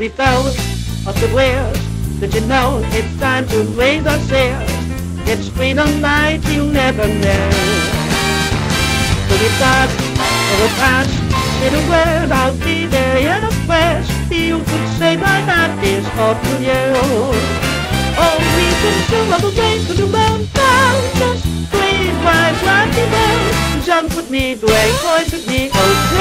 be found of the whales. Did you know it's time to raise our sails? It's freedom night you'll never know. To be dark or a past, in a world I'll be there in a flash. You could say my heart is all to you. Oh, we can show up away to the mountain. Just breathe right, rocky road. Jump with me, break boys with me, oh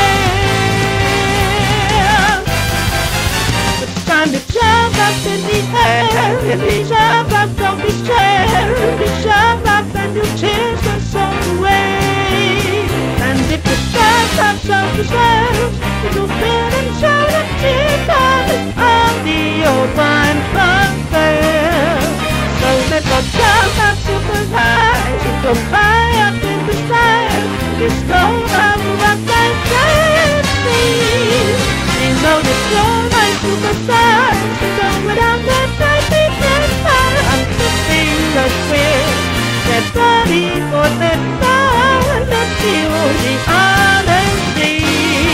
yeah. It's time to jump up in the air. If we jump up, don't be scared. If we jump up, then you'll chase the soul away. And if you jump up, so yourself, you'll feel and shout at Jesus. I'll be your one there. So let's all jump up super high, super high up in the sky. Just go up and dance. You know that you're my superstar. So go without that night, we can fly. I'm kissing the wind. Get ready for the now, and let's feel the honesty.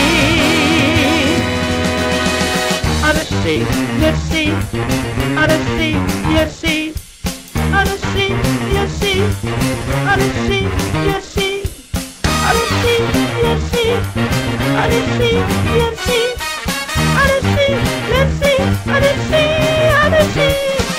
Honesty, let's see. Honesty, yes, see. Honesty, yes, see. Honesty, yes, see. Honesty, yes, see. Honesty, yes, see. Honesty, let's see. Honesty, honesty.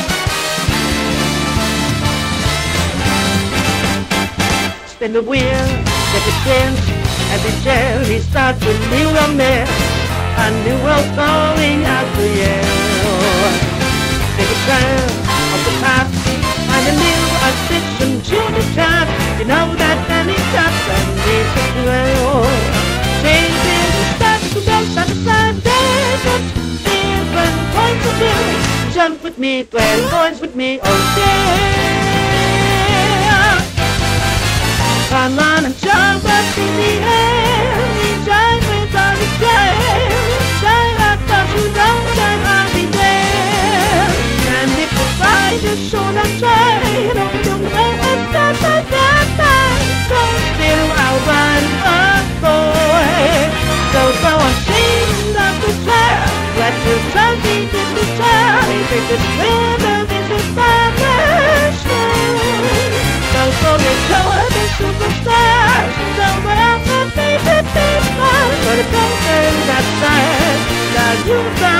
Spin the wheel, take a chance. Every journey starts with new romance. A new world calling out to you. Take a turn off the path, find a new addiction to the chat. You know that any chapter needs to grow. Changing the steps to go side to side. There's different points of view. Jump with me, 12 points with me, oh yeah. Come on and jump up in the air. We shine with all the flame. Shine up, cause you know that I'll be there. And if you try, just show them try. Don't you know it's that. So still I'll run away. So go on, sing up the trail. Let your tongue beat in the trail. Take this rhythm, this is my passion. So let's go up and superstars. So what else can be the big one? But it's over that side. Now you got